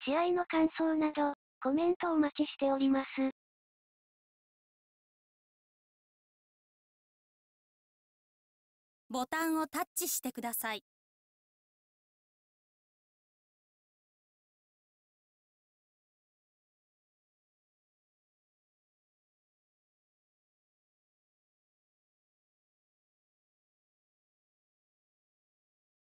試合の感想など、コメントお待ちしております。 ボタンをタッチしてください。